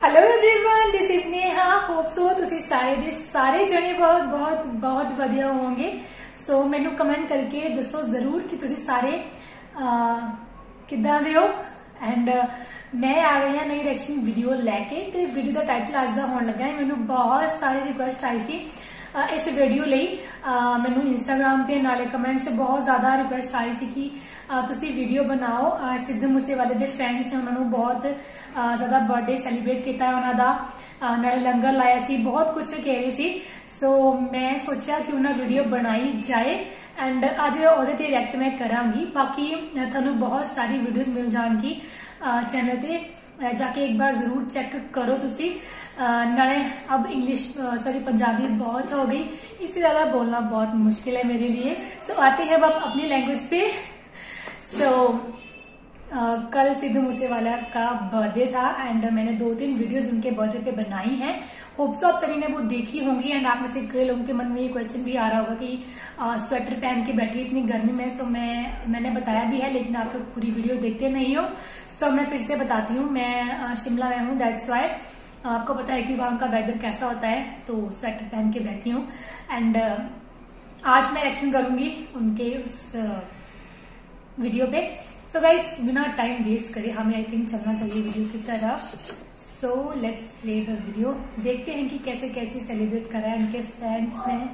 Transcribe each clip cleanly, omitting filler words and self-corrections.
Hello everyone, this is Neha. Hope so तुसी सारे दे सारे जने बहुत बहुत बहुत वधिया होवोगे। सो मैनू कमेंट करके दसो जरूर कि तुसी सारे किदां दे हो। एंड मैं आ गई हाँ नई रिएक्शन वीडियो लैके। ते वीडियो का टाइटल अज दा होने लगा है। मैनू बहुत सारी रिक्वेस्ट आई सी इस वीडियो लई। मैनू इंस्टाग्राम ते नाले कमेंट से बहुत ज्यादा रिक्वेस्ट आई सी कि तुसी वीडियो बनाओ। सिद्धू मूसेवाले दे फैंस ने उन्होंने बहुत ज्यादा बर्थडे सैलीब्रेट किया है उन्हों का, नाले लंगर लाया सी, बहुत कुछ कह रही सी। सो मैं सोचा कि उन्हें वीडियो बनाई जाए एंड अज ओहदे ते रिएक्ट मैं करांगी। बाकी थानू बहुत सारी वीडियोस मिल जाएगी चैनल ते, जाके एक बार जरूर चेक करो तुसी। नाले अब इंग्लिश सॉरी पंजाबी बहुत हो गई, इससे ज्यादा बोलना बहुत मुश्किल है मेरे लिए। सो आते हैं अब अपनी लैंग्वेज पे। सो कल सिद्धू मूसेवाला का बर्थडे था एंड मैंने 2-3 वीडियोस उनके बर्थडे पे बनाई हैं। होप सो आप सभी ने वो देखी होंगी। एंड आप में से कई लोगों के मन में ये क्वेश्चन भी आ रहा होगा कि स्वेटर पहन के बैठी इतनी गर्मी में। सो मैंने बताया भी है, लेकिन आप लोग पूरी वीडियो देखते नहीं हो। सो मैं फिर से बताती हूँ, मैं शिमला में हूँ, दैट्स वाई। आपको पता है कि वहां का वेदर कैसा होता है, तो स्वेटर पहन के बैठी हूँ। एंड आज मैं रिएक्शन करूंगी उनके उस वीडियो पे। सो गाइस बिना टाइम वेस्ट करे हमें आई थिंक चलना चाहिए वीडियो की तरफ। So let's play the video. देखते हैं कि कैसे कैसे सेलिब्रेट करा है उनके फैंस ने।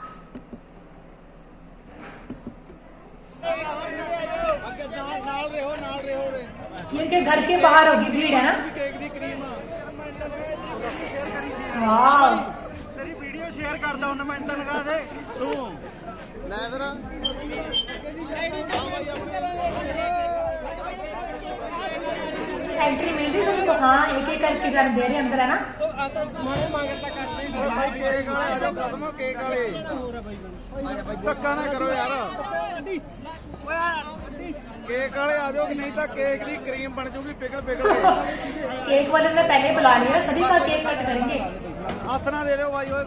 ये उनके घर के बाहर होगी भीड़ है ना। वाह तेरी वीडियो शेयर करदा हूं मैं इंटर लगा दे तू ले फिर एंट्री मिल गई सभी को। हाँ एक एक करके जाने दे रहे अंदर है ना। भाई केक वाले आ जाओ, खत्म हो केक वाले, धक्का ना करो यार। केक वाले आ जाओ कि नहीं तो केक की क्रीम बन जाऊगी पिघल पिघल के। केक वाले ने पहले बुला लिया, सभी का केक कट करेंगे। हाथ ना दे रहे हो भाई।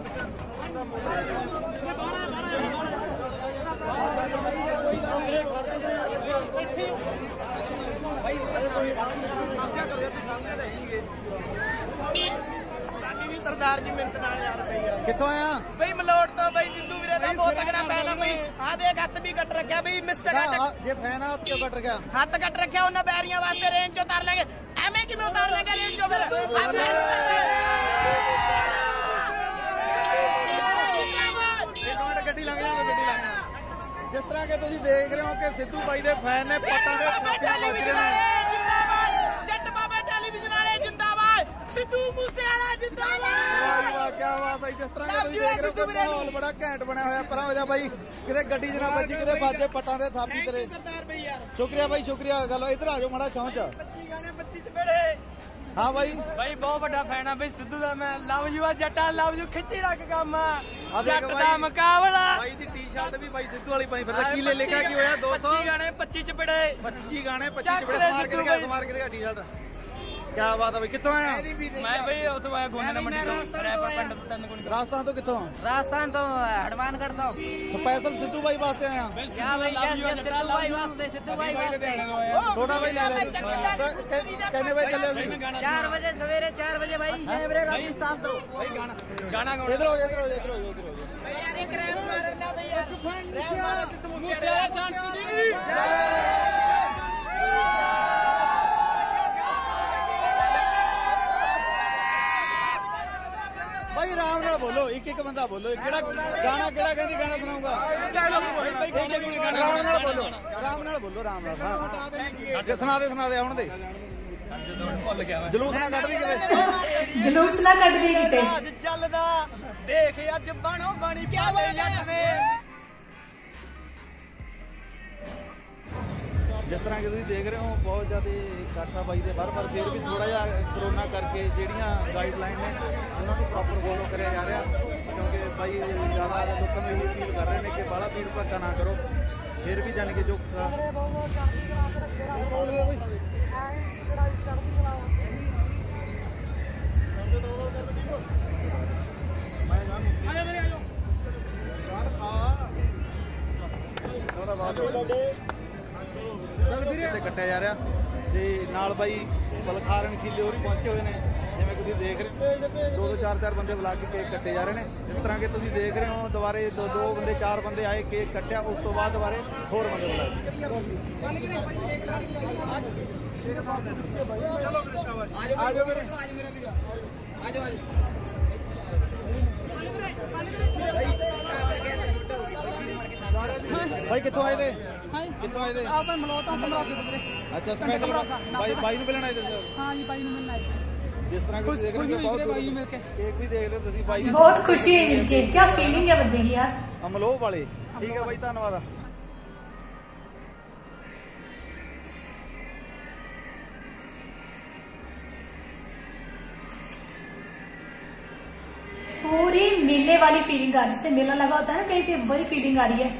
सरदार जी मिंत नाल यार कित्थों आया बई मलोट तो बई सिद्धू वीरे दा बहुत तगड़ा फैन है बई। आ देख हत्थ भी कट रखा बई मिस्टर जे फैन हाथ क्यों कट रखा? हाथ कट रखा उन्हें बैरियां वास्ते रेंज चो उतार लेंगे। एवें किवें उतार लेंगे रेंज चो? फिर गड्डी लंघ जाओ, गड्डी लंघ जाओ। जिस तरह के तुम देख रहे हो कि सिद्धू भाई दे फैन ने पट्टां दे थापियां बज रहे हैं। सिद्धू मूसेवाला जिंदाबाद। वाह क्या बात है। जिस तरह के तुम देख रहे हो माहौल बड़ा घैंट बना हुआ। पर हो जा भाई किते गड्डी जना बजी किते बाजे पट्टां दे थापी तेरे। शुक्रिया भाई शुक्रिया। गल इधर आ जाओ माड़ा छौंच। हाँ भाई भाई बहुत बड़ा फैन है भाई सिद्धू दा। मैं लव यू जट्टा लव यू खिच्ची रख काम जट दा मुकाबला। भाई दी टी-शर्ट भी भाई सिद्धू वाली पाई फिरदा। की ले लेके की होया 200 गाने 25 चपड़े 25 गाने 25 चपड़े मार के टी-शर्ट। क्या बात है भाई। कितों आया? मैं भाई उतो आया गोंडे मंडी तो। राजस्थान तो कितों? राजस्थान तो हनुमानगढ़ तो। स्पेशल सिद्धू भाई वास्ते आया। क्या भाई यस सिद्धू भाई वास्ते, सिद्धू भाई वास्ते। थोड़ा भाई ले ले कहने भाई चले 4 बजे सवेरे 4 बजे भाई एवरे राजस्थान तो भाई गाना इधर हो भाई यार एक रैप मारना भाई यार रैप मार सिद्धू मूसेवाला। भाई राम नाल बोलो, एक एक बंदा बोलो। केड़ा गाना केड़ा कहंदी गाना सुनाऊंगा? राम नाल बोलो, राम नाल बोलो, राम नाल। हां सुना दे आउण दे। जलूस ना कट दी किते, जलूस ना कट दी किते। अज चलदा देख अज बनो बनी क्या जट ने। जिस तरह के तुम देख रहे हो बहुत ज्यादा इकट्ठ है भाई दे बाहर। पर फिर भी थोड़ा जिहा कोरोना करके ਜਿਹੜੀਆਂ गाइडलाइन ने उन्होंने प्रॉपर फॉलो कराया जा रहा। क्योंकि भाई ज़्यादा लोगों में ये अपील कर रहे हैं कि बड़ा भीड़ भड़का ना करो। फिर भी जाने के जो कट्टिया जा रहा। ਤੇ ਨਾਲ ਬਾਈ ਬਲਖਾਰਨ ਖੀਲੇ ਹੋਰ ਪਹੁੰਚੇ ਹੋਏ ਨੇ। ਜਿਵੇਂ ਤੁਸੀਂ ਦੇਖ ਰਹੇ 2-2 4-4 ਬੰਦੇ ਬੁਲਾ ਕੇ ਕੇਕ ਕੱਟੇ ਜਾ ਰਹੇ ਨੇ। ਜਿਸ ਤਰ੍ਹਾਂ ਕਿ ਤੁਸੀਂ ਦੇਖ ਰਹੇ ਹੋ ਦੁਬਾਰੇ 2 ਬੰਦੇ 4 ਬੰਦੇ ਆਏ, ਕੇਕ ਕੱਟਿਆ, ਉਸ ਤੋਂ ਬਾਅਦ ਦੁਬਾਰੇ ਹੋਰ ਬੰਦੇ ਬੁਲਾਏ। भाई कितों आए थे? कितों आए थे? आप मलौत तो मलौत के अच्छा स्पेशल भाई ਨੂੰ ਮਿਲਣ ਆਏ थे? हाँ जी भाई ਨੂੰ ਮਿਲਣ ਆਏ थे। जिस तरह कुछ देख रहे हो बहुत भाई मिल के केक भी देख रहे हो ਤੁਸੀਂ भाई बहुत खुशी है मिलके। क्या फीलिंग है बंदे की यार? ਅਮਲੋਹ ਵਾਲੇ। ठीक है भाई धन्यवाद। पूरी मेले वाली फीलिंग आ रही है। जैसे मेला लगा होता है ना कहीं पे, वही फीलिंग आ रही है।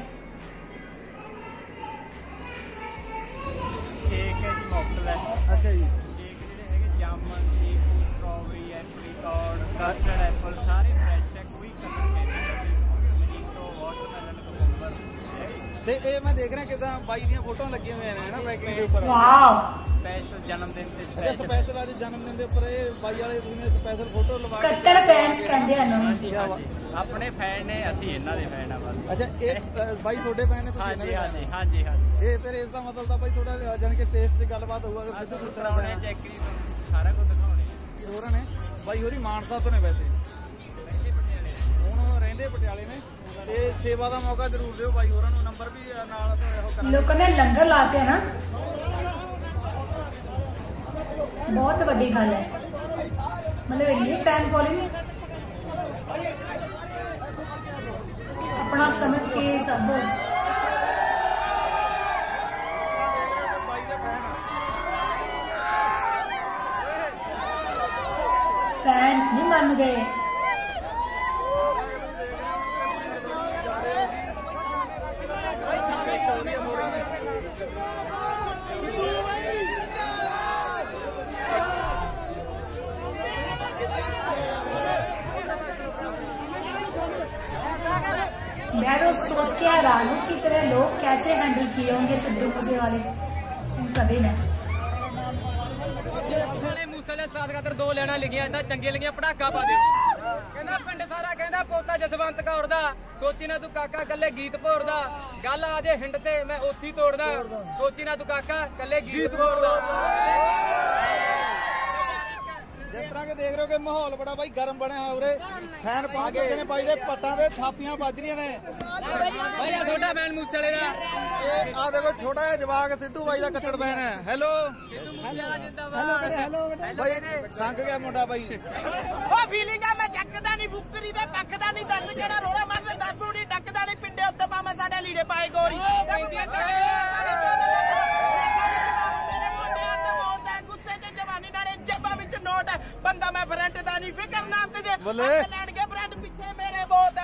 केक है जी मॉकटेल है। अच्छा जी केक ਜਿਹੜੇ ਹੈਗੇ ਜਾਮਨ, ਚੀਕੂ, ਸਟ੍ਰਾਬੇਰੀ, ਐਪਰੀਕॉर्ड, ਕਸਟਰਡ ਐਪਲ ਸਾਰੇ ਫਰੈਸ਼ ਹੈ, ਕੋਈ ਕਲਰ ਕੈਮੀਕਲ ਮਰੀਟੋ, ਵਾਟਰਮੈਲਨ, ਕੁਕੁੰਬਰ। ਤੇ ਇਹ ਮੈਂ ਦੇਖ ਰਿਹਾ ਕਿਦਾਂ ਬਾਈ ਦੀਆਂ ਫੋਟੋਆਂ ਲੱਗੀਆਂ ਹੋਈਆਂ ਨੇ ਨਾ ਪੈਕਿੰਗ ਦੇ ਉੱਪਰ। वाह, ਸਪੈਸ਼ਲ ਜਨਮ ਦਿਨ ਤੇ ਅੱਛਾ ਸਪੈਸ਼ਲ ਅੱਜ ਜਨਮ ਦਿਨ ਦੇ ਉੱਪਰ ਇਹ ਬਾਈ ਵਾਲੇ ਤੁਸੀਂ ਸਪੈਸ਼ਲ ਫੋਟੋ ਲਵਾ ਕੇ। कट्टर फैंस कहते हैं ना। ਹਾਂਜੀ ਹਾਂਜੀ ਆਪਣੇ ਫੈਨ ਨੇ, ਅਸੀਂ ਇਹਨਾਂ ਦੇ ਫੈਨ ਆ ਬਸ। ਅੱਛਾ ਇਹ ਬਾਈ ਤੁਹਾਡੇ ਫੈਨ ਨੇ ਤੁਸੀਂ ਇਹਨਾਂ ਹਾਂਜੀ ਦੇ ਹਾਂਜੀ ਹਾਂਜੀ ਹਾਂਜੀ ਇਹ ਫਿਰ ਇਸ ਦਾ ਮਤਲਬ ਤਾਂ ਬਾਈ ਥੋੜਾ ਜਾਨ ਕੇ ਟੇਸਟ ਦੀ ਗੱਲਬਾਤ ਹੋਊਗਾ ਕਿ ਸਿੱਧੂ ਦੂਸਰਾ ਦਿਖਾਉਣੇ ਚੈੱਕਰੀ ਸਾਰਾ ਕੁਝ ਦਿਖਾਉਣੇ। ਹੋਰਾਂ ਨੇ ਬਾਈ ਹੋਰੀ ਮਾਨਸਾ ਤੋਂ ਨੇ ਵੈਸੇ ਹੁਣ ਰਹਿੰਦੇ ਪਟਿਆਲੇ ਨੇ। ਤੇ ਸੇਵਾ ਦਾ ਮੌਕਾ ਜ਼ਰੂਰ ਦਿਓ ਬਾਈ ਹੋਰਾਂ ਨੂੰ। ਨੰਬਰ ਵੀ ਨਾਲ ਉਹ ਕਰਾਂਗੇ। लोगों ने लंगर लाते हैं ना, बहुत बड़ी गल है। मतलब इतनी फैन फॉलोइंग अपना समझ के सब फैंस नहीं मान गए। मैं तो सोच के हैरान हूँ कि तरह लोग कैसे हैंडल किए होंगे सिद्धू मूसेवाले इन सभी ने। ਮੂਸੇਵਾਲੇ ਸਾਥ ਖਾਤਰ 2 ਲੈਣਾ ਲਿਖੀਆਂ ਇਦਾਂ ਚੰਗੇ ਲਿਖੀਆਂ ਪੜਾਕਾ ਪਾ ਦਿਓ। ਕਹਿੰਦਾ ਪਿੰਡ ਸਾਰਾ ਕਹਿੰਦਾ ਪੋਤਾ ਜਸਵੰਤ ਕੌਰ ਦਾ, ਸੋਚੀ ਨਾ ਤੂੰ ਕਾਕਾ ਕੱਲੇ ਗੀਤ ਭੋਰਦਾ, ਗੱਲ ਆ ਜੇ ਹਿੰਡ ਤੇ ਮੈਂ ਉੱਥੀ ਤੋੜਦਾ, ਸੋਚੀ ਨਾ ਤੂੰ ਕਾਕਾ ਕੱਲੇ ਗੀਤ ਭੋਰਦਾ। ਜਿਸ ਤਰ੍ਹਾਂ ਕਿ ਦੇਖ ਰਹੇ ਹੋ ਕਿ ਮਾਹੌਲ ਬੜਾ ਬਾਈ ਗਰਮ ਬਣਿਆ ਹੋਇਆ ਉਰੇ। ਫੈਨ ਪਹੁੰਚ ਗਏ ਨੇ ਬਾਈ ਦੇ ਪੱਟਾਂ ਦੇ ਥਾਪੀਆਂ ਵੱਜ ਰਹੀਆਂ ਨੇ। ਭਾਈ ਆ ਛੋਟਾ ਫੈਨ ਮੂਸੇਵਾਲੇ ਦਾ। ਇਹ ਆ ਦੇਖੋ ਛੋਟਾ ਜਿਹਾ ਜਵਾਕ ਸਿੱਧੂ ਬਾਈ ਦਾ ਕੱਟੜ ਫੈਨ ਹੈ। ਹੈਲੋ ਹੈਲੋ ਬਾਈ ਸੰਗ ਗਿਆ ਮੁੰਡਾ ਬਾਈ। ਉਹ ਫੀਲਿੰਗ ਆ ਮੈਂ ਚੱਕਦਾ ਨਹੀਂ ਬੁੱਕਰੀ ਦੇ ਪੱਖਦਾ ਨਹੀਂ ਦੱਸ ਕਿਹੜਾ ਰੋੜਾ ਮਾਰਦਾ ਦੱਸ ਉਡੀ ਟੱਕਦਾ ਨਹੀਂ ਪਿੰਡੇ ਉੱਤੇ ਪਾਵਾਂ ਸਾਡੇ ਲੀੜੇ ਪਾਏ ਗੋਰੀ ਮੇਰੇ ਮੋਢਿਆਂ ਤੇ ਮੋੜਦਾ ਗੁੱਸੇ ਤੇ ਜਵਾਨੀ ਨਾਲੇ ਜੱਬਾਂ ਵਿੱਚ ਨੋਟ ਬੰਦਾ ਮੈਂ ਫਰੰਟ ਦਾ ਨਹੀਂ ਫਿਕਰ ਨਾ ਤੇ ਦੇ ਲੈਣਗੇ ਫਰੰਟ ਪਿੱਛੇ ਮੇਰੇ ਬਹੁਤ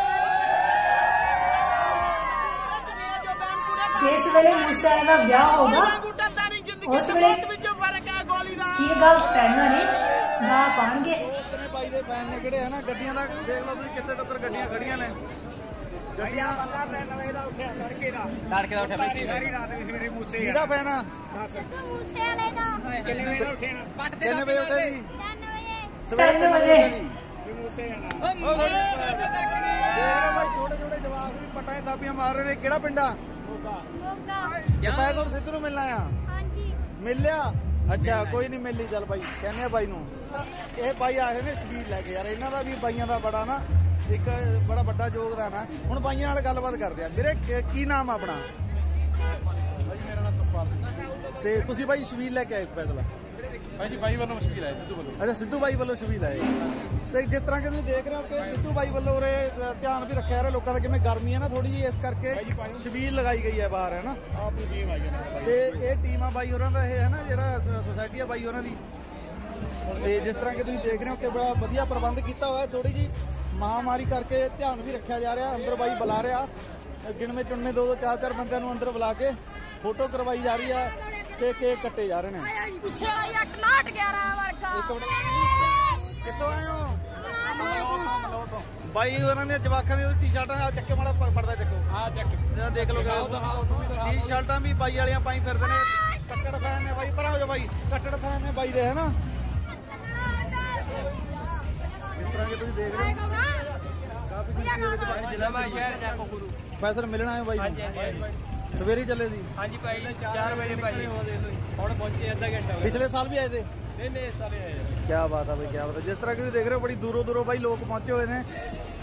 जिस वेले मूसेवाले का ब्याह होगा उस वेले की गल पहना ने गा पाणगे। ਬਾਈ ਦੇ ਫੈਨ ਨੇ ਕਿਹੜੇ ਹੈ ਨਾ ਗੱਡੀਆਂ ਦਾ ਦੇਖ ਲਓ ਤੁਸੀਂ ਕਿੱਥੇ ਤੱਕ ਗੱਡੀਆਂ ਖੜੀਆਂ ਨੇ। ਗੱਡੀਆਂ ਤੜਕੇ ਦਾ ਉੱਠਿਆ ਬਈ ਸਾਰੀ ਰਾਤ ਵੀ ਸਵੇਰੇ ਮੂਸੇ ਕਿਹਦਾ ਫੈਨ ਆ? मूसेवाले का ਕਿੰਨੇ ਵਜੇ ਉੱਠੇ ਨਾ ਪੱਟ ਦੇ ਕਿੰਨੇ ਵਜੇ ਉੱਠੇ ਜੀ? 3 बजे ਸਵੇਰੇ 3 ਵਜੇ। ਮੂਸੇ ਜਾਣਾ ਦੇਖ ਲਓ ਬਾਈ ਛੋਟੇ ਛੋਟੇ ਜਵਾਕ ਵੀ ਪੱਟਾਂ 'ਚ ਥਾਪੀਆਂ ਮਾਰ ਰਹੇ ਨੇ। ਕਿਹੜਾ ਪਿੰਡ ਆ? मोगा ਸਪੈਸ਼ਲ ਸਿੱਧੂ ਨੂੰ ਮਿਲਣਾ ਆ। हाँ जी ਮਿਲ ਲਿਆ? ਅੱਛਾ ਕੋਈ ਨਹੀਂ ਮਿਲੀ ਚੱਲ ਬਾਈ ਕਹਿੰਦੇ ਆ ਬਾਈ ਨੂੰ। ਇਹ ਬਾਈ ਆਏ ਨੇ ਸਪੀਡ ਲੈ ਕੇ ਯਾਰ। ਇਹਨਾਂ ਦਾ ਵੀ ਬਾਈਆਂ ਦਾ ਬੜਾ ਨਾ ਇੱਕ ਬੜਾ ਵੱਡਾ ਯੋਗਦਾਨ ਆ। ਹੁਣ ਬਾਈਆਂ ਨਾਲ ਗੱਲਬਾਤ ਕਰਦੇ ਆ। ਵੀਰੇ ਕੀ ਨਾਮ ਆ ਆਪਣਾ? ਬਾਈ ਮੇਰਾ ਨਾਮ ਸੁਖਪਾਲ। ਤੇ ਤੁਸੀਂ ਬਾਈ ਸ਼ਬੀਲ ਲੈ ਕੇ ਆਏ ਸਪੈਸ਼ਲ? ਭਾਈ ਜੀ ਬਾਈ ਵੱਲੋਂ ਸ਼ਬੀਲ ਆਏ ਸਿੱਧੂ ਵੱਲੋਂ। ਅੱਛਾ ਸਿੱਧੂ ਬਾਈ ਵੱਲੋਂ ਸ਼ਬੀਲ ਆਏ। ਤੇ ਜਿਸ ਤਰ੍ਹਾਂ ਕਿ ਤੁਸੀਂ ਦੇਖ ਰਹੇ ਹੋ ਕਿ ਸਿੱਧੂ ਬਾਈ ਵੱਲੋਂ ਉਰੇ ਧਿਆਨ ਵੀ ਰੱਖਿਆ ਜਾ ਰਿਹਾ ਲੋਕਾਂ ਦਾ, ਕਿਵੇਂ ਗਰਮੀ ਹੈ ਨਾ ਥੋੜੀ ਜਿਹੀ, ਇਸ ਕਰਕੇ ਸ਼ਬੀਲ ਲਗਾਈ ਗਈ ਹੈ ਬਾਹਰ ਹੈ ਨਾ। ਆਪ ਦੀ ਟੀਮ ਆਈ ਹੈ ਤੇ ਇਹ ਟੀਮ ਆ ਬਾਈ ਹੋਰਾਂ ਦਾ, ਇਹ ਹੈ ਨਾ ਜਿਹੜਾ ਸੋਸਾਇਟੀ ਆ ਬਾਈ ਹੋਰਾਂ ਦੀ। ਤੇ ਜਿਸ ਤਰ੍ਹਾਂ ਕਿ ਤੁਸੀਂ ਦੇਖ ਰਹੇ ਹੋ ਕਿ ਬੜਾ ਵਧੀਆ ਪ੍ਰਬੰਧ ਕੀਤਾ ਹੋਇਆ। ਥੋੜੀ ਜੀ ਮਹਾਮਾਰੀ ਕਰਕੇ ਧਿਆਨ ਵੀ ਰੱਖਿਆ ਜਾ ਰਿਹਾ। ਅੰਦਰ ਬਾਈ ਬੁਲਾ ਰਿਹਾ, ਗਿਣਵੇਂ ਚੁਣਵੇਂ 2-2 4-4 ਬੰਦਿਆਂ ਨੂੰ ਅੰਦਰ ਬੁਲਾ ਕੇ ਫੋਟੋ ਕਰਵਾਈ ਜਾ ਰਹੀ ਆ ਤੇ ਕੇਕ ਕੱਟੇ ਜਾ ਰਹੇ ਨੇ। मूसेवाला 8-11 वर्गा ਇੱਕ ਮਿੰਟ ਕਿੱਥੋਂ ਆਏ ਹੋ? ਬਾਈ ਉਹਨਾਂ ਦੀਆਂ ਜਵਾਕਾਂ ਦੀਆਂ ਟੀ-ਸ਼ਰਟਾਂ ਆ ਚੱਕੇ ਮਾੜਾ ਪੜਦਾ ਚੱਕੋ। ਆ ਚੱਕ ਦੇਖ ਲਓ ਟੀ-ਸ਼ਰਟਾਂ ਵੀ ਬਾਈ ਵਾਲੀਆਂ ਪਾਈ ਫਿਰਦੇ ਨੇ। ਕੱਟੜ ਫੈਨ ਨੇ ਬਾਈ, ਪਰ ਹੋ ਜਾ ਬਾਈ, ਕੱਟੜ ਫੈਨ ਨੇ ਬਾਈ ਦੇ ਹੈ ਨਾ। ਇਸ ਤਰ੍ਹਾਂ ਕਿ ਤੁਸੀਂ ਦੇਖ ਰਹੇ ਹੋ ਕਾਫੀ ਸਪੈਸ਼ਲ ਮਿਲਣਾ ਹੈ ਬਾਈ। ਸਵੇਰੇ ਚੱਲੇ ਸੀ? ਹਾਂਜੀ ਭਾਈ 4 ਵਜੇ ਭਾਈ, ਹੁਣ ਪਹੁੰਚੇ ਅੱਧਾ ਘੰਟਾ। ਪਿਛਲੇ ਸਾਲ ਵੀ ਆਏ थे? ਨਹੀਂ ਸਾਰੇ ਆਏ। ਕੀ ਬਾਤ ਹੈ ਬਾਈ, ਕੀ ਬਾਤ ਹੈ। ਜਿਸ ਤਰ੍ਹਾਂ ਕਿ ਤੁਸੀਂ ਦੇਖ ਰਹੇ ਹੋ ਬੜੀ ਦੂਰੋਂ ਦੂਰੋਂ ਬਾਈ ਲੋਕ ਪਹੁੰਚੇ ਹੋਏ ਨੇ।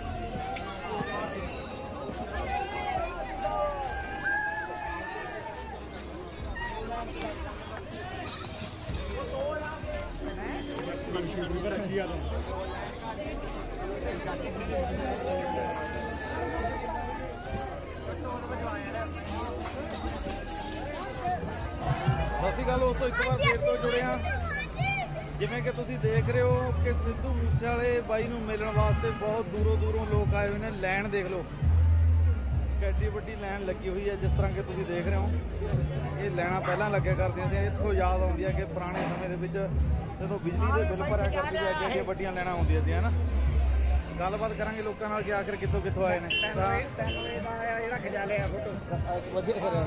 ਸਤਿ ਗੱਲ ਉਸ ਤੋਂ ਇੱਕ ਵਾਰ ਫੇਰ ਤੋਂ ਜੁੜੇ ਆ। ਜਿਵੇਂ ਕਿ ਤੁਸੀਂ ਦੇਖ ਰਹੇ ਹੋ ਕਿ ਸਿੱਧੂ ਮੂਸੇਵਾਲੇ ਬਾਈ ਨੂੰ ਮਿਲਣ ਵਾਸਤੇ ਬਹੁਤ ਦੂਰੋਂ ਦੂਰੋਂ ਲੋਕ ਆਏ ਹੋਏ ਨੇ। ਲਾਈਨ ਦੇਖ ਲਓ, ਕਿੰਨੀ ਵੱਡੀ ਲਾਈਨ ਲੱਗੀ ਹੋਈ ਹੈ। ਜਿਸ ਤਰ੍ਹਾਂ ਕਿ ਤੁਸੀਂ ਦੇਖ ਰਹੇ ਹੋ ਇਹ ਲਾਈਨਾਂ ਪਹਿਲਾਂ ਲੱਗਿਆ ਕਰਦੀਆਂ ਸੀ। ਇੱਥੋਂ ਯਾਦ ਆਉਂਦੀ ਹੈ ਕਿ ਪੁਰਾਣੇ ਸਮੇਂ ਦੇ ਵਿੱਚ ਜਦੋਂ ਬਿਜਲੀ ਦੇ ਬਿੱਲ ਭਰਿਆ ਕਰਦੇ ਸੀ ਅੱਗੇ ਅੱਗੇ ਵੱਡੀਆਂ ਲਾਈਨਾਂ ਹੁੰਦੀਆਂ ਸੀ ਹਨਾ। ਗੱਲਬਾਤ ਕਰਾਂਗੇ ਲੋਕਾਂ ਨਾਲ ਕਿ ਆਖਰ ਕਿੱਥੋਂ ਕਿੱਥੋਂ ਆਏ ਨੇ। ਜਿਹੜਾ ਖਿਜਾ ਲਿਆ ਫੋਟੋ ਵਧੀਆ ਕਰਿਆ।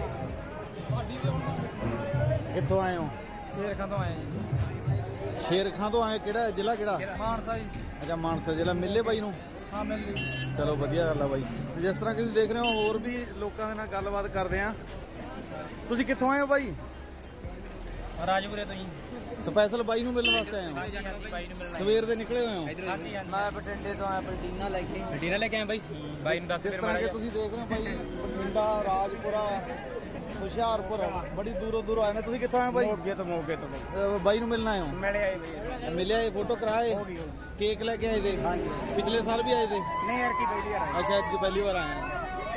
ਕਿੱਥੋਂ ਆਏ ਹੋ? ਸ਼ੇਰਖਾਂ ਤੋਂ ਆਏ ਜੀ। ਸ਼ੇਰਖਾਂ ਤੋਂ ਆਏ? ਕਿਹੜਾ ਜ਼ਿਲ੍ਹਾ ਕਿਹੜਾ? ਮਾਨਸਾ ਜੀ। ਅੱਛਾ ਮਾਨਸਾ ਜ਼ਿਲ੍ਹਾ। ਮਿਲੇ ਬਾਈ ਨੂੰ? ਹਾਂ ਮਿਲ ਲਈ। ਚਲੋ ਵਧੀਆ ਗੱਲ ਆ ਬਾਈ। ਜਿਸ ਤਰ੍ਹਾਂ ਕਿ ਤੁਸੀਂ ਦੇਖ ਰਹੇ ਹੋ ਹੋਰ ਵੀ ਲੋਕਾਂ ਦੇ ਨਾਲ ਗੱਲਬਾਤ ਕਰਦੇ ਆ। ਤੁਸੀਂ ਕਿੱਥੋਂ ਆਏ ਹੋ ਬਾਈ? ਰਾਜਪੁਰੇ ਤੋਂ ਜੀ। ਸਪੈਸ਼ਲ ਬਾਈ ਨੂੰ ਮਿਲਣ ਵਾਸਤੇ ਆਏ ਹੋ? ਬਾਈ ਨੂੰ ਮਿਲਣਾ। ਸਵੇਰ ਦੇ ਨਿਕਲੇ ਹੋਏ ਹੋ? ਮੈਂ ਬਠਿੰਡੇ ਤੋਂ ਆਇਆ, ਪਲਟੀਨਾ ਲੈ ਕੇ। ਪਲਟੀਨਾ ਲੈ ਕੇ ਆਏ ਬਾਈ। ਬਾਈ ਨੂੰ ਦੱਸ ਜਿਸ ਤਰ੍ਹਾਂ ਕਿ ਤੁਸੀਂ ਦੇਖ ਰਹੇ ਹੋ ਬਾਈ ਬਠਿੰਡਾ, ਰਾਜਪੁਰਾ, ਹੁਸ਼ਿਆਰਪੁਰ ਬੜੀ ਦੂਰੋਂ ਦੂਰੋਂ ਆਏ ਨੇ। ਤੁਸੀਂ ਕਿੱਥੋਂ ਆਏ ਬਾਈ? ਮੋਗੇ ਤੋਂ ਬਾਈ ਨੂੰ ਮਿਲਣ ਆਏ ਹੋ? ਮਿਲੇ ਆਏ ਬਾਈ। ਮਿਲਿਆ ਇਹ ਫੋਟੋ ਕਰਾਏ? ਕੇਕ ਲੈ ਕੇ ਆਏ थे? ਪਿਛਲੇ ਸਾਲ ਵੀ ਆਏ थे? ਨਹੀਂ ਯਾਰ ਕੀ ਪਹਿਲੀ ਵਾਰ अच्छा इसकी पहली बार आए हैं।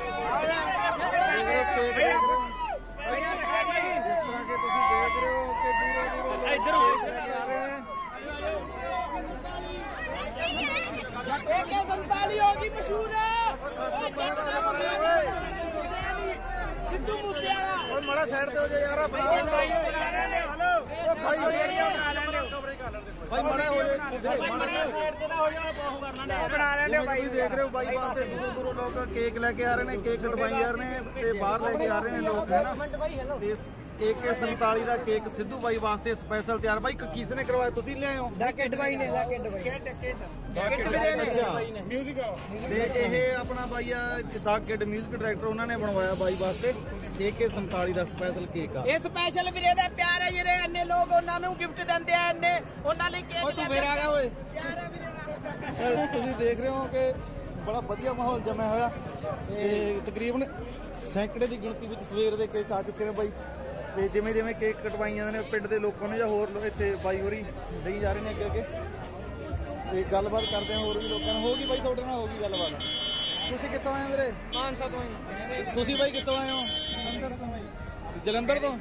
जिस तरह के तुम देख रहे हो कि दूरों इधर आ रहे हैं। AK-47 होगी मशहूर है सिद्धू मूसेवाला। और मड़ा साइड पे हो जाए यार अपना भाई मड़ा हो जाए देख रहे हो भाई वहां से दूरों दूरों लोग केक लेके आ रहे हैं, केक कटवाई जा रहे हैं ते बाहर लेके आ रहे हैं लोग है ना। AK-47 ਦਾ ਕੇਕ ਸਿੱਧੂ ਬਾਈ ਵਾਸਤੇ ਸਪੈਸ਼ਲ ਤਿਆਰ। ਬਾਈ ਕਿਸ ਨੇ ਕਰਵਾਇਆ? ਤੁਸੀਂ ਲਿਆਏ ਹੋ? ਅੱਛਾ ਮਿਊਜ਼ਿਕ ਤੇ ਇਹ ਆਪਣਾ ਬਾਈ ਆ ਦਾ ਕਿਡ ਮਿਊਜ਼ਿਕ ਡਾਇਰੈਕਟਰ ਉਹਨਾਂ ਨੇ ਬਣਵਾਇਆ ਬਾਈ ਵਾਸਤੇ AK-47 ਦਾ ਸਪੈਸ਼ਲ ਕੇਕ ਆ। ਇਹ ਸਪੈਸ਼ਲ ਵੀਰੇ ਦਾ ਪਿਆਰ ਹੈ ਜਿਹੜੇ ਇੰਨੇ ਲੋਕ ਉਹਨਾਂ ਨੂੰ ਗਿਫਟ ਦਿੰਦੇ ਆ ਇੰਨੇ ਉਹਨਾਂ ਲਈ ਕੇਕ। ਓਏ ਤੂੰ ਫੇਰ ਆ ਗਿਆ ਓਏ। ਤੁਸੀਂ ਦੇਖ ਰਹੇ ਹੋ ਕਿ ਬੜਾ ਵਧੀਆ ਮਾਹੌਲ ਜਮਿਆ ਹੋਇਆ ਤੇ ਤਕਰੀਬਨ ਸੈਂਕੜੇ ਦੀ ਗਿਣਤੀ ਵਿੱਚ ਸਵੇਰ ਦੇ ਕੇਕ ਆ ਚੁੱਕੇ ਨੇ ਬਾਈ। ਤੇ ਜਿਵੇਂ ਜਿਵੇਂ ਕੇਕ ਕਟਵਾਈ ਜਾਂਦੇ ਨੇ ਪਿੰਡ ਦੇ ਲੋਕਾਂ ਨੇ ਜਾਂ ਹੋਰ ਇੱਥੇ ਬਾਈ ਹੋਰੀ ਦੇਈ ਜਾ ਰਹੇ ਨੇ ਅੱਗੇ ਅੱਗੇ ਤੇ ਗੱਲਬਾਤ ਕਰਦੇ ਆ ਹੋਰ ਵੀ ਲੋਕਾਂ ਨਾਲ। ਹੋ ਗਈ ਬਾਈ ਤੁਹਾਡੇ ਨਾਲ ਹੋ ਗਈ ਗੱਲਬਾਤ? ਤੁਸੀਂ ਕਿੱਥੋਂ ਆਏ ਵੀਰੇ? ਮਾਨਸਾ ਤੋਂ ਹੀ। ਤੁਸੀਂ ਬਾਈ ਕਿੱਥੋਂ ਆਏ ਹੋ? ਜਲੰਧਰ ਤੋਂ।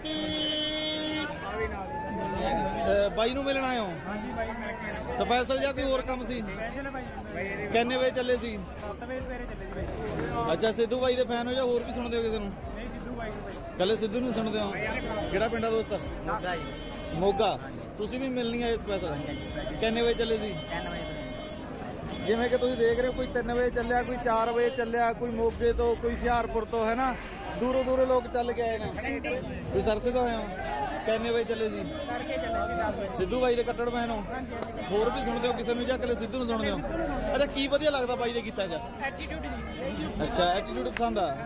ਬਾਈ ਨੂੰ ਮਿਲਣ ਆਏ ਹੋ? ਹਾਂਜੀ ਬਾਈ ਮਿਲ ਕੇ। ਸਪੈਸ਼ਲ ਜਾਂ ਕੋਈ ਹੋਰ ਕੰਮ ਸੀ? ਸਪੈਸ਼ਲ ਬਾਈ। ਕਿੰਨੇ ਵਜੇ ਚੱਲੇ ਸੀ? 7 ਵਜੇ ਸਵੇਰੇ ਚੱਲੇ ਸੀ ਬਾਈ। ਅੱਛਾ ਸਿੱਧੂ ਬਾਈ ਦੇ ਫੈਨ ਹੋ ਜਾਂ ਹੋਰ ਵੀ ਸੁਣਦੇ ਹੋ ਕਿਸੇ ਨੂੰ? ਨਹੀਂ ਸਿੱਧੂ ਬਾਈ ਬਾਈ। ਕੱਲੇ ਸਿੱਧੂ ਨੂੰ ਸੁਣਦੇ ਹੋ? ਕਿਹੜਾ ਪਿੰਡ ਆ ਦੋਸਤ? ਮੋਗਾ ਜੀ। ਮੋਗਾ। ਤੁਸੀਂ ਵੀ ਮਿਲਣੀ ਆਏ ਸਪੈਸ਼ਲ? ਕਿੰਨੇ ਵਜੇ ਚੱਲੇ ਸੀ? 3 ਵਜੇ। ਜਿਵੇਂ ਕਿ ਤੁਸੀਂ ਦੇਖ ਰਹੇ ਹੋ ਕੋਈ 3 ਵਜੇ ਚੱਲਿਆ, ਕੋਈ 4 ਵਜੇ ਚੱਲਿਆ, ਕੋਈ ਮੋਗੇ ਤੋਂ, ਕੋਈ ਹੁਸ਼ਿਆਰਪੁਰ ਤੋਂ ਹੈ ਨਾ। ਦੂਰੋਂ ਦੂਰੋਂ ਲੋਕ ਚੱਲ ਕੇ ਆਏ ਨੇ। ਕੋਈ ਸਰਸੇ ਤੋਂ ਆਏ ਹੋ? ਕਿੰਨੇ ਵਜੇ ਚੱਲੇ ਸੀ? ਸਿੱਧੂ ਬਾਈ ਦੇ ਕੱਟੜ ਫੈਨ ਹੋ? ਹੋਰ ਵੀ ਸੁਣਦੇ ਹੋ ਕਿਸੇ ਨੂੰ ਜਾਂ ਇਕੱਲੇ ਸਿੱਧੂ ਨੂੰ ਸੁਣਦੇ ਹੋ? ਅੱਛਾ ਕੀ ਵਧੀਆ ਲੱਗਦਾ ਬਾਈ ਦੇ ਗੀਤਾਂ 'ਚ? ਐਟੀਟਿਊਡ ਜੀ। ਅੱਛਾ ਐਟੀਟਿਊਡ ਪਸੰਦ ਆ।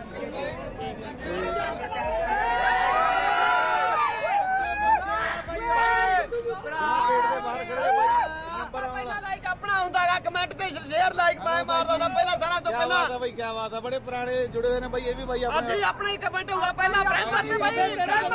ਬਾਹਰ ਖੜੇ ਪਹਿਲਾਂ ਲਾਈਕ ਆਪਣਾ ਹੁੰਦਾਗਾ ਕਮੈਂਟ ਤੇ ਸ਼ੇਅਰ ਲਾਈਕ ਪਾਏ ਮਾਰਦਾ ਹੁੰਦਾ ਪਹਿਲਾਂ ਸਾਰਾ ਤੋਂ ਪਹਿਲਾਂ। ਬਾਤ ਆ ਬਾਈ, ਕੀ ਬਾਤ ਆ। ਬੜੇ ਪੁਰਾਣੇ ਜੁੜੇ ਹੋਏ ਨੇ ਬਾਈ। ਇਹ ਵੀ ਬਾਈ ਆਪਣੇ ਅੱਜ ਆਪਣਾ ਹੀ ਕਮੈਂਟ ਹੋਊਗਾ ਪਹਿਲਾਂ ਬ੍ਰੇਕਫਾਸਟ ਤੇ ਬਾਈ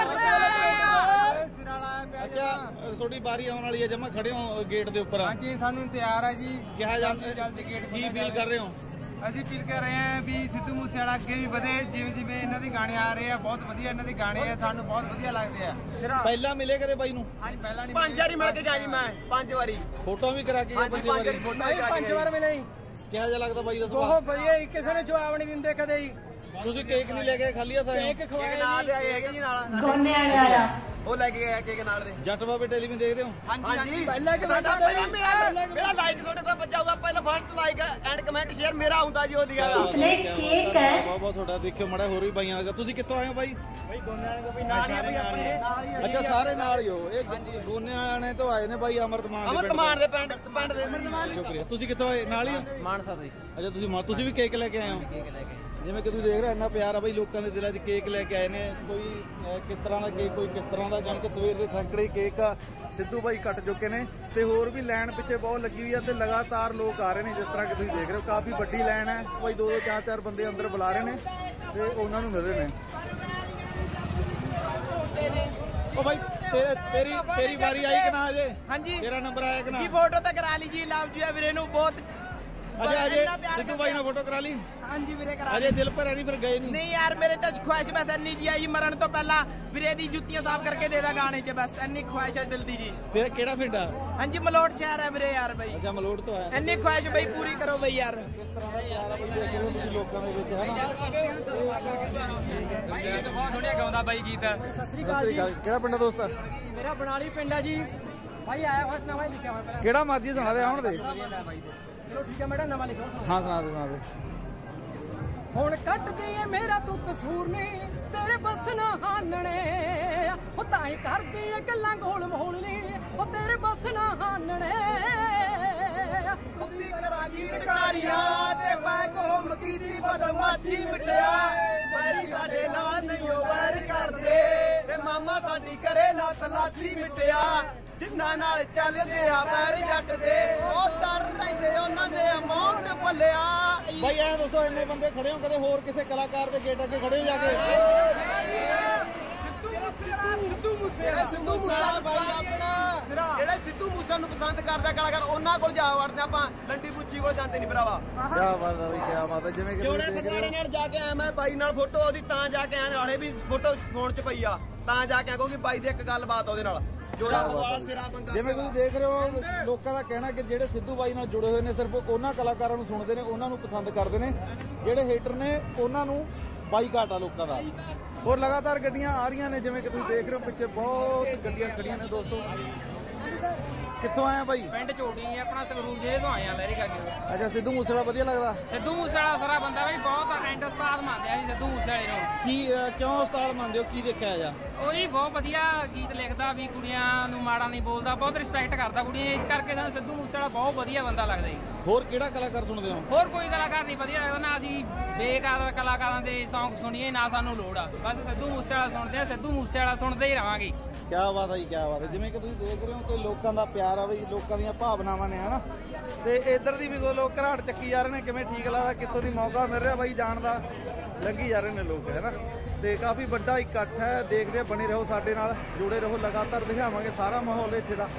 ਅੱਛਾ ਤੁਹਾਡੀ ਬਾਰੀ ਆਉਣ ਵਾਲੀ ਹੈ। ਜਮਾ ਖੜੇ ਹੋ ਗੇਟ ਦੇ ਉੱਪਰ? ਹਾਂਜੀ ਸਾਨੂੰ ਇੰਤਜ਼ਾਰ ਹੈ ਜੀ। ਕਿਹਾ ਜਾਂਦਾ ਜਲਦੀ ਗੇਟ ਕੀ ਫੀਲ ਕਰ ਰਹੇ ਹੋ? ਅਸੀਂ ਫੀਲ ਕਰ ਰਹੇ ਹਾਂ ਵੀ ਸਿੱਧੂ ਮੂਸੇਵਾਲਾ ਅੱਗੇ ਵੀ ਵਧੇ। ਜਿਵੇਂ ਜਿਵੇਂ ਇਹਨਾਂ ਦੇ ਗਾਣੇ ਆ ਰਹੇ ਆ ਬਹੁਤ ਵਧੀਆ ਇਹਨਾਂ ਦੇ ਗਾਣੇ ਆ, ਸਾਨੂੰ ਬਹੁਤ ਵਧੀਆ ਲੱਗਦੇ ਆ। ਪਹਿਲਾਂ ਮਿਲੇ ਕਦੇ ਬਾਈ ਨੂੰ? ਹਾਂਜੀ ਪਹਿਲਾਂ ਨਹੀਂ 5 ਵਾਰੀ ਮਿਲ ਕੇ ਜਾ ਜੀ ਮੈਂ 5 ਵਾਰੀ। ਫੋਟੋ ਵੀ ਕਰਾ ਕੇ? 5 ਵਾਰੀ ਭਾਈ 5 ਵਾਰ ਮਿਲੇ। ਕਿਹਾ ਜਿਹਾ ਲੱਗਦਾ ਬਾਈ ਦਾ ਸੁਭਾਅ? ਬਹੁਤ ਵਧੀਆ ਜੀ, ਕਿਸੇ ਨੇ ਜਵਾਬ ਨਹੀਂ ਦਿੰਦੇ ਕਦੇ ਹੀ। ਤੁਸੀਂ ਕੇਕ ਨਹੀਂ ਲੈ ਕੇ ਖਾਲੀ ਹੱਥ ਆਏ? ਕੇਕ ਖਵਾਇਆ ਨਾਲ ਦੇ ਆਏ ਹੈਗੇ ਜੀ ਨਾਲ ਗੋਨੇ ਵਾਲਾ ਉਹ ਲੈ ਕੇ ਆਇਆ ਕੇਕ ਨਾਲ ਦੇ। ਜੱਟ ਬਾਬੇ ਟੈਲੀਵਿਜ਼ਨ ਦੇਖਦੇ ਹੋ? ਹਾਂਜੀ ਪਹਿਲਾਂ ਕਿ ਸਾਡਾ ਮੇਰਾ ਲਾਈਕ ਤੁਹਾਡੇ ਕੋਲ ਬੱਚਾ ਹੋਊਗਾ ਪਹਿਲਾਂ first like and comment share मेरा ਹੁੰਦਾ ਜੀ ਉਹਦੀ ਗੱਲ इतने केक है ਬਹੁਤ ਬਹੁਤ ਤੁਹਾਡਾ ਦੇਖਿਓ ਮੜਾ ਹੋਰ ਵੀ ਬਾਈਆਂ ਦਾ ਤੁਸੀਂ ਕਿੱਥੋਂ ਆਏ ਹੋ ਬਾਈ ਬਈ ਦੋਨਿਆਂ ਦੇ ਕੋਈ ਨਾਲ ਹੀ ਆ ਬਈ ਆਪਣੇ ਅੱਛਾ ਸਾਰੇ ਨਾਲ ਹੀ ਹੋ ਇਹ ਗੋਨਿਆਣੇ ਤੋਂ ਆਏ ਨੇ ਬਾਈ ਅਮਰਤਮਾਨ ਦੇ ਪਿੰਡ ਦੇ ਸ਼ੁਕਰੀਆ ਤੁਸੀਂ ਕਿੱਥੋਂ ਆਏ ਨਾਲ ਹੀ ਹੋ ਮਾਨਸਾ ਤੋਂ ਅੱਛਾ ਤੁਸੀਂ ਵੀ ਕੇਕ ਲੈ ਕੇ ਆਏ ਹੋ ਜਿਵੇਂ ਕਿ ਤੁਸੀਂ ਦੇਖ ਰਹੇ ਇੰਨਾ ਪਿਆਰ ਆ ਬਾਈ ਲੋਕਾਂ ਦੇ ਦਿਲਾਂ 'ਚ ਕੇਕ ਲੈ ਕੇ ਆਏ ਨੇ ਕੋਈ ਕਿਸ ਤਰ੍ਹਾਂ ਦਾ ਕੇਕ ਕੋਈ ਕਿਸ ਤਰ੍ਹਾਂ ਦਾ ਜਾਣ ਕੇ ਸਵੇਰ ਦੇ ਸੈਂਕੜੇ ਕੇਕ ਆ ਸਿੱਧੂ ਬਾਈ ਕੱਟ ਚੁੱਕੇ ਨੇ ਤੇ ਹੋਰ ਵੀ ਲਾਈਨ ਪਿੱਛੇ ਬਹੁਤ ਲੱਗੀ ਹੋਈ ਆ ਤੇ ਲਗਾਤਾਰ ਲੋਕ ਆ ਰਹੇ ਨੇ ਜਿਸ ਤਰ੍ਹਾਂ ਕਿ ਤੁਸੀਂ ਦੇਖ ਰਹੇ ਹੋ ਕਾਫੀ ਵੱਡੀ ਲਾਈਨ ਹੈ ਕੋਈ 2-2 4-4 ਬੰਦੇ ਅੰਦਰ ਬੁਲਾ ਰਹੇ ਨੇ ਤੇ ਉਹਨਾਂ ਨੂੰ ਮਿਲ ਰਹੇ ਨੇ ਉਹ ਬਾਈ ਤੇਰੀ ਵਾਰੀ ਆਈ ਕਿ ਨਾ ਅਜੇ ਹਾਂਜੀ ਤੇਰਾ ਨੰਬਰ ਆਇਆ ਕਿ ਨਾ ਜੀ ਫੋਟੋ ਤਾਂ ਕਰਾ ਲਈ ਜੀ ਲਵ ਜੀ ਵੀਰੇ ਨੂੰ ਬਹੁਤ ਅਜੇ ਸਿੱਧੂ ਬਾਈ ਨਾਲ ਫੋਟੋ ਕਰਾ ਲਈ ਹਾਂਜੀ ਵੀਰੇ ਕਰਾ ਅਜੇ ਦਿਲ ਭਰਿਆ ਨਹੀਂ ਫਿਰ ਗਏ ਨਹੀਂ ਯਾਰ ਮੇਰੇ ਤਾਂ ਖੁਆਇਸ਼ ਬਸ ਇੰਨੀ ਜੀ ਆਈ ਮਰਨ ਤੋਂ ਪਹਿਲਾਂ ਵੀਰੇ ਦੀ ਜੁੱਤੀਆਂ ਸਾਫ਼ ਕਰਕੇ ਦੇ ਦਾ ਗਾਣੇ 'ਚ ਬਸ ਇੰਨੀ ਖੁਆਇਸ਼ ਹੈ ਦਿਲ ਦੀ ਜੀ ਤੇਰਾ ਕਿਹੜਾ ਪਿੰਡ ਆ ਹਾਂਜੀ ਮਲੋਟ ਸ਼ਹਿਰ ਹੈ ਵੀਰੇ ਯਾਰ ਬਈ ਅੱਛਾ ਮਲੋਟ ਤੋਂ ਆਇਆ ਇੰਨੀ ਖੁਆਇਸ਼ ਬਈ ਪੂਰੀ ਕਰੋ ਬਈ ਯਾਰ ਲੋਕਾਂ ਦੇ ਵਿੱਚ ਹੈ ਨਾ ਬਾਈ ਇਹ ਬਹੁਤ ਸੋਹਣਿਆ ਗਾਉਂਦਾ ਬਾਈ ਗੀਤ ਸਤਿ ਸ੍ਰੀ ਅਕਾਲ ਜੀ ਕਿਹੜਾ ਪਿੰਡ ਆ ਦੋਸਤ ਮੇਰਾ ਬਣਾਲੀ ਪਿੰਡ ਆ ਜੀ ਭਾਈ ਆਇਆ ਹੋਇਆ ਨਵਾਂ ਲਿਖਿਆ ਹੋਇਆ ਪਹਿਲਾਂ ਕਿਹੜਾ ਮਰਜੀ ਸੁਣਾ ਦੇ ਆਉਣ ਦੇ ਚਲੋ ਠੀਕ ਹੈ ਮੈਡਮ ਨਵਾਂ ਲਿਖੋ ਹਾਂ ਸੁਣਾ ਦੇ ਹੁਣ ਕੱਟਦੀ ਏ ਮੇਰਾ ਤੂੰ ਕਸੂਰ ਨਹੀਂ ਤੇਰੇ ਬਸ ਨਾ ਹਾਨਣੇ ਉਹ ਤਾਂ ਹੀ ਕਰਦੀ ਏ ਗੱਲਾਂ ਗੋਲ ਮੋਲ ਨਹੀਂ ਉਹ ਤੇਰੇ ਬਸ ਨਾ ਹਾਨਣੇ ਕੁੱਤੀ ਕਰਾਂਗੀ ਟਕਾਰੀਆਂ ਤੇ ਮੈਂ ਕੋਮ ਕੀਤੀ ਬਦਮਾਸ਼ੀ ਮਿਟਿਆ ਵੈਰੀ ਸਾਡੇ ਨਾਲ ਨਹੀਂ ਉਹ ਵੈਰ ਕਰਦੇ ਤੇ ਮਾਮਾ ਸਾਡੀ ਕਰੇ ਨਾ ਤਲਾਸ਼ੀ ਮਿਟਿਆ ਜਿੰਨਾ ਨਾਲ ਚੱਲਦੇ ਆ ਪੈਰ ਜੱਟ ਦੇ ਉਹ ਡਰ ਰਹਿੰਦੇ ਉਹਨਾਂ ਦੇ ਅਮਾਉਂਟ ਭੁੱਲਿਆ ਬਾਈ ਐ ਦੱਸੋ ਇੰਨੇ ਬੰਦੇ ਖੜੇ ਹੋ ਕਦੇ ਹੋਰ ਕਿਸੇ ਕਲਾਕਾਰ ਦੇ ਗੇਟ ਅੱਗੇ ਖੜੇ ਹੋ ਜਾ ਕੇ ਸਿੱਧੂ ਮੂਸੇਵਾਲਾ ਬਾਈ ਆਪਣਾ ਜਿਹੜੇ ਸਿੱਧੂ ਮੂਸੇ ਨੂੰ ਪਸੰਦ ਕਰਦਾ ਕਲਾਕਾਰ ਉਹਨਾਂ ਕੋਲ ਜਾ ਵੜਦੇ ਆਪਾਂ ਲੰਡੀ ਪੁੱਚੀ ਕੋਲ ਜਾਂਦੇ ਨਹੀਂ ਭਰਾਵਾ ਕੀ ਬਾਤ ਆ ਬਈ ਕੀ ਬਾਤ ਆ ਜਿਵੇਂ ਕਿ ਜੋੜੇ ਫਗਵਾੜੇ ਨਾਲ ਜਾ ਕੇ ਆਇਆ ਮੈਂ ਬਾਈ ਨਾਲ ਫੋਟੋ ਉਹਦੀ ਤਾਂ ਜਾ ਕੇ ਆਇਆ ਨਾਲੇ ਵੀ ਫੋਟੋ ਫੋਨ 'ਚ ਪਈ ਆ ਤਾਂ ਜਾ ਕੇ ਆ ਕਿਉਂਕਿ ਬਾਈ ਦੀ ਇੱਕ ਗੱਲਬਾਤ ਉਹਦੇ ਨਾਲ ਜੋੜਾ ਫਗਵਾੜਾ ਸਿਰਾ ਬੰਦਾ ਜਿਵੇਂ ਤੁਸੀਂ ਦੇਖ ਰਹੇ ਹੋ ਲੋਕਾਂ ਦਾ ਕਹਿਣਾ ਕਿ ਜਿਹੜੇ ਸਿੱਧੂ ਬਾਈ ਨਾਲ ਜੁੜੇ ਹੋਏ ਨੇ ਸਿਰਫ ਉਹਨਾਂ ਕਲਾਕਾਰਾਂ ਨੂੰ ਸੁਣਦੇ ਨੇ ਉਹਨਾਂ ਨੂੰ ਪਸੰਦ ਕਰਦੇ ਨੇ ਜਿਹੜੇ ਹੇਟਰ ਨੇ ਉਹਨਾਂ ਨੂੰ ਬਾਈਕਾਟ ਆ ਲੋਕਾਂ ਦਾ ਹੋਰ ਲਗਾਤਾਰ ਗੱਡੀਆਂ ਆ ਰਹੀਆਂ ਨੇ ਜਿਵੇਂ ਕਿ ਤੁਸੀਂ ਦੇਖ ਰਹੇ ਹੋ ਪਿੱਛੇ ਬਹੁਤ ਗੱਡੀਆਂ ਖੜੀਆਂ ਨੇ ਦੋਸਤੋ ਕਿੱਥੋਂ ਆਇਆ ਬਾਈ ਪਿੰਡ ਝੋਟੀ ਆਪਣਾ ਸੰਗਰੂਰ ਜ਼ਿਲ੍ਹੇ ਤੋਂ ਆਏ ਆ ਅਮਰੀਕਾ ਕੇ ਅੱਛਾ ਸਿੱਧੂ ਮੂਸੇਵਾਲਾ ਵਧੀਆ ਲੱਗਦਾ ਸਿੱਧੂ ਮੂਸੇਵਾਲਾ ਸਾਰਾ ਬੰਦਾ ਬਈ ਬਹੁਤ ਐਂਡ ਉਸਤਾਦ ਮੰਨਦੇ ਆ ਜੀ ਸਿੱਧੂ ਮੂਸੇਵਾਲੇ ਨੂੰ ਕੀ ਕਿਉਂ ਉਸਤਾਦ ਮੰਨਦੇ ਹੋ ਕੀ ਦੇਖਿਆ ਜਾ ਉਹ ਜੀ ਬਹੁਤ ਵਧੀਆ ਗੀਤ ਲਿਖਦਾ ਵੀ ਕੁੜੀਆਂ ਨੂੰ ਮਾੜਾ ਨਹੀਂ ਬੋਲਦਾ ਬਹੁਤ ਰਿਸਪੈਕਟ ਕਰਦਾ ਕੁੜੀਆਂ ਇਸ ਕਰਕੇ ਸਾਨੂੰ ਸਿੱਧੂ ਮੂਸੇਵਾਲਾ ਬਹੁਤ ਵਧੀਆ ਬੰਦਾ ਲੱਗਦਾ ਜੀ ਹੋਰ ਕਿਹੜਾ ਕਲਾਕਾਰ ਸੁਣਦੇ ਹੋ ਹੋਰ ਕੋਈ ਕਲਾਕਾਰ ਨਹੀਂ ਵਧੀਆ ਲੱਗਦਾ ਨਾ ਅਸੀਂ ਬੇਕਾਰ ਕਲਾਕਾਰਾਂ ਦੇ ਸੌਂਗ ਸੁਣੀਏ ਨਾ ਸਾਨੂੰ ਲੋੜ ਆ ਬਸ ਸਿੱਧੂ ਮੂਸੇਵਾਲਾ ਸੁਣਦੇ ਆ ਸਿੱਧੂ ਮੂਸੇਵਾਲਾ ਸੁਣਦੇ ਹੀ ਰਵਾਂਗੇ ਕੀ ਬਾਤ ਹੈ ਜੀ ਕੀ ਬਾਤ ਹੈ ਜਿਵੇਂ ਕਿ ਤੁਸੀਂ ਦੇਖ ਰਹੇ ਹੋ ਕਿ ਲੋਕਾਂ ਦਾ ਪਿਆਰ ਆ ਬਈ ਲੋਕਾਂ ਦੀਆਂ ਭਾਵਨਾਵਾਂ ਨੇ ਹਨਾ ਤੇ ਇੱਧਰ ਦੀ ਵੀ ਲੋਕ ਘਰਾਟ ਚੱਕੀ ਜਾ ਰਹੇ ਨੇ ਕਿਵੇਂ ਠੀਕ ਲੱਗਦਾ ਕਿੱਥੋਂ ਦੀ ਮੌਕਾ ਮਿਲ ਰਿਹਾ ਬਾਈ ਜਾਣ ਦਾ ਲੰਘੀ ਜਾ ਰਹੇ ਨੇ ਲੋਕ ਹੈਨਾ ਤੇ ਕਾਫੀ ਵੱਡਾ ਇਕੱਠ ਹੈ ਦੇਖਦੇ ਬਣੇ ਰਹੋ ਸਾਡੇ ਨਾਲ ਜੁੜੇ ਰਹੋ ਲਗਾਤਾਰ ਦਿਖਾਵਾਂਗੇ ਸਾਰਾ ਮਾਹੌਲ ਇੱਥੇ ਦਾ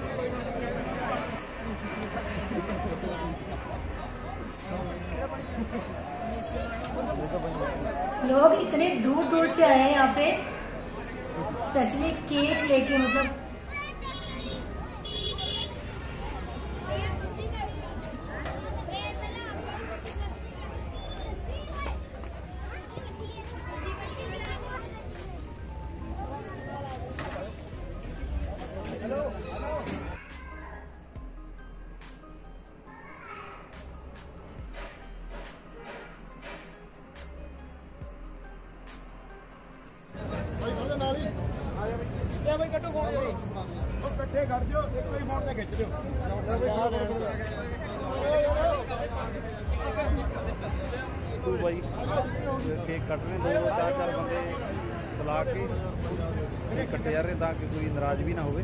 लोग इतने दूर दूर से आए हैं यहाँ पे स्पेशली केक लेके मतलब ਇਕੱਠੇ ਖੜ ਜਿਓ ਇੱਕ ਵਾਰੀ ਫੋਨ ਤੇ ਖਿੱਚ ਦਿਓ ਤੂੰ ਬਾਈ ਕੇਕ ਕੱਟਣੇ 2-4 ਬੰਦੇ ਬੁਲਾ ਕੇ ਕੇਕ ਕੱਟੇ ਜਾ ਰਹੇ ਤਾਂ ਕਿ ਕੋਈ ਨਾਰਾਜ਼ ਵੀ ਨਾ ਹੋਵੇ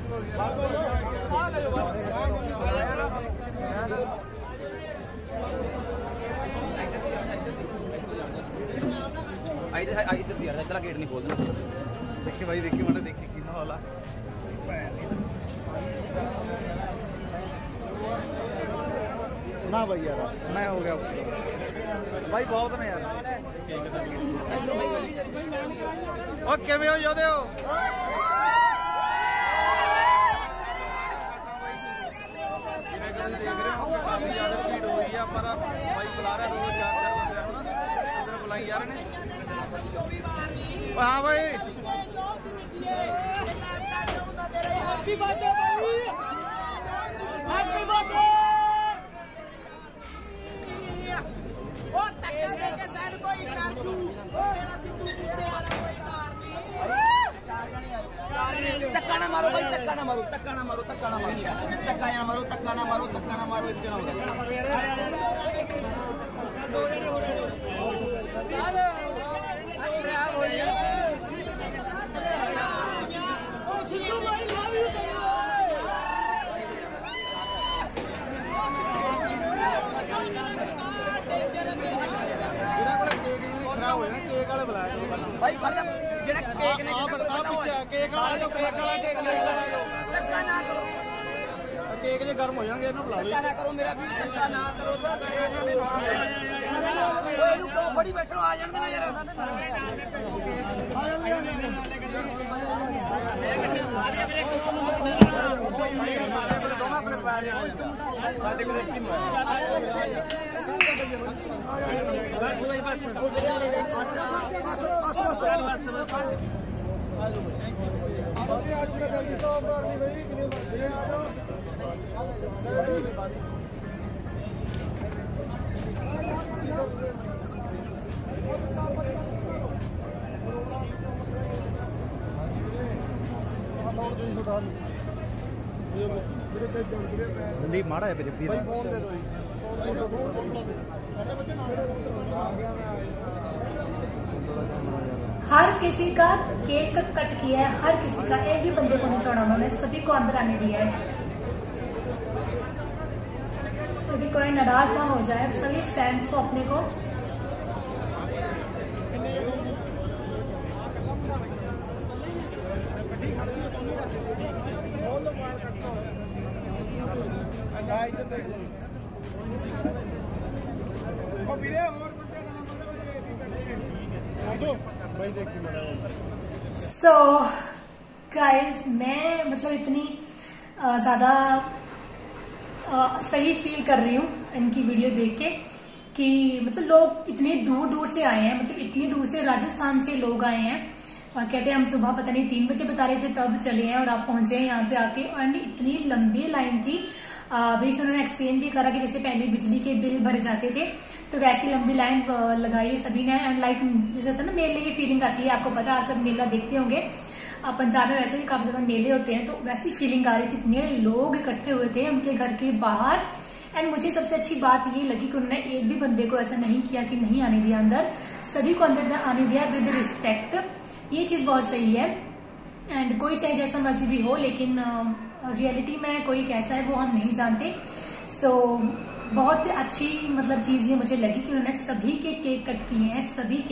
ਇਧਰ ਗੇਟ ਨਹੀਂ ਖੋਲਣਾ ਦੇਖੀ ਬਾਈ ਦੇਖੀ ਮਾੜਾ ਦੇਖੀ ਕੀ ਮਾਹੌਲ ਆ ਨਾ ਬਾਈ ਯਾਰ ਮੈਂ ਹੋ ਗਿਆ ਬਾਈ ਬਹੁਤ ਨੇ ਯਾਰ ਓ ਕਿਵੇਂ ਹੋ ਯੋਧੇ ਹੋ ਜਿਵੇਂ ਕਿ ਦੇਖ ਰਹੇ ਹੋ ਕਾਫੀ ਜ਼ਿਆਦਾ ਭੀੜ ਹੋਈ ਆ ਪਰ ਬਾਈ ਬੁਲਾ ਰਿਹਾ 2-4 ਬੰਦੇ ਹੁਣ ਇੱਧਰ ਬੁਲਾਈ ਜਾ ਰਹੇ ਨੇ ਹਾਂ ਬਾਈ ਹੈਪੀ ਬਰਥਡੇ ਭਾਈ ਹੈਪੀ ਬਰਥਡੇ धक्का ना मारो, धक्का ना मारो, धक्का ना मारो, इतना हो भाई जेड़ा केक ने पीछे केक वाला जो केक जे गर्म हो जाएंगे इन्हों बुला लो। ना करो मेरा भी, धक्का ना करो, बड़ी बैठो आ जाने देना यार। नहीं माड़ा है मेरे फिर हर किसी का केक कट किया है, हर किसी का, एक भी बंदे को नहीं छोड़ा उन्होंने, सभी को अंदर आने दिया है क्योंकि कोई नाराज ना हो जाए, सभी फ्रेंड्स को अपने को सो गाइस, मैं मतलब इतनी ज्यादा सही फील कर रही हूँ इनकी वीडियो देख के कि मतलब लोग इतने दूर दूर से आए हैं, मतलब इतनी दूर से राजस्थान से लोग आए हैं। कहते हैं हम सुबह पता नहीं 3 बजे बता रहे थे तब चले हैं और आप पहुंचे हैं यहाँ पे आके, और इतनी लंबी लाइन थी। बीच उन्होंने एक्सप्लेन भी करा कि जैसे पहले बिजली के बिल भरे जाते थे तो वैसी लंबी लाइन लगाई सभी ने, एंड लाइक जैसे होता है ना मेले की फीलिंग आती है, आपको पता है, आप सब मेला देखते होंगे, पंजाब में वैसे भी काफी ज्यादा मेले होते हैं, तो वैसी फीलिंग आ रही थी। इतने लोग इकट्ठे हुए थे उनके घर के बाहर, एंड मुझे सबसे अच्छी बात ये लगी कि उन्होंने एक भी बंदे को ऐसा नहीं किया कि नहीं आने दिया अंदर, सभी को अंदर आने दिया विद रिस्पेक्ट। ये चीज बहुत सही है, एंड कोई चाहे जैसा मर्जी भी हो, लेकिन रियलिटी में कोई कैसा है वो हम नहीं जानते। सो बहुत अच्छी मतलब चीज ये मुझे लगी कि उन्होंने सभी के केक कट किए हैं, सभी के,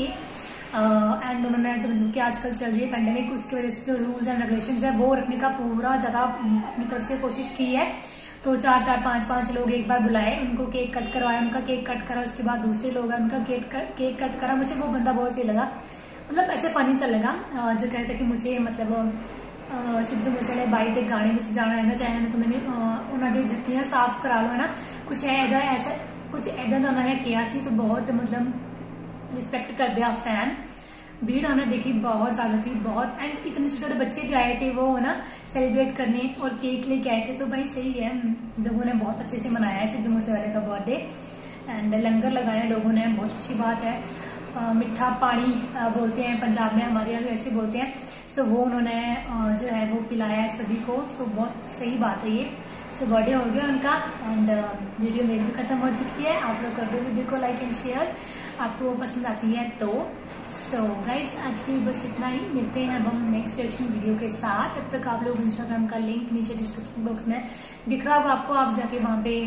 एंड उन्होंने जो मतलब कि आजकल चल रही है पेंडेमिक, उसकी वजह से जो रूल्स एंड रेगुलेशंस है वो रखने का पूरा ज्यादा अपनी तरफ से कोशिश की है। तो 4-4, 5-5 लोग एक बार बुलाए, उनको केक कट करवाया, उनका केक कट करा, उसके बाद दूसरे लोग हैं उनका केक कट करा। मुझे वो बंदा बहुत सही लगा, मतलब ऐसे फनी सा लगा, जो कहते कि मुझे मतलब सिद्धू मूसेवाले बाई के गाने में जाना है चाहे ना, तो मैंने उन्होंने जुत्तियां साफ करा लो है ना, कुछ ऐसा कुछ ऐदा का उन्होंने किया सी, तो बहुत मतलब रिस्पेक्ट कर दिया फैन। भीड़ आना देखी बहुत ज्यादा थी, बहुत, एंड इतने छोटे छोटे बच्चे भी आए थे वो ना सेलिब्रेट करने और केक लेके आए थे, तो भाई सही है, लोगों ने बहुत अच्छे से मनाया है सिद्धू मूसेवाले का बर्थडे, एंड लंगर लगाया लोगों ने, बहुत अच्छी बात है। मिठा पानी बोलते हैं पंजाब में, हमारे यहाँ भी ऐसे बोलते हैं। सो वो उन्होंने जो है वो पिलाया है सभी को, सो बहुत सही बात है ये। सो बर्थडे हो गया उनका, एंड वीडियो मेरी भी खत्म हो चुकी है। आप लोग कर दो वीडियो को लाइक एंड शेयर, आपको पसंद आती है तो। सो गाइस, आज की बस इतना ही, मिलते हैं अब हम नेक्स्ट रिएक्शन वीडियो के साथ। तब तक आप लोग इंस्टाग्राम का लिंक नीचे डिस्क्रिप्शन बॉक्स में दिख रहा होगा आपको, आप जाके वहां पे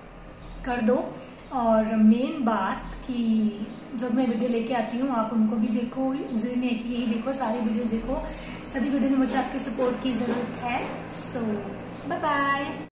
कर दो। और मेन बात कि जो मैं वीडियो लेके आती हूँ आप उनको भी देखो, जरूरी नहीं कि यही देखो, सारी वीडियोस देखो, सभी वीडियोस में मुझे आपके सपोर्ट की जरूरत है। So bye bye.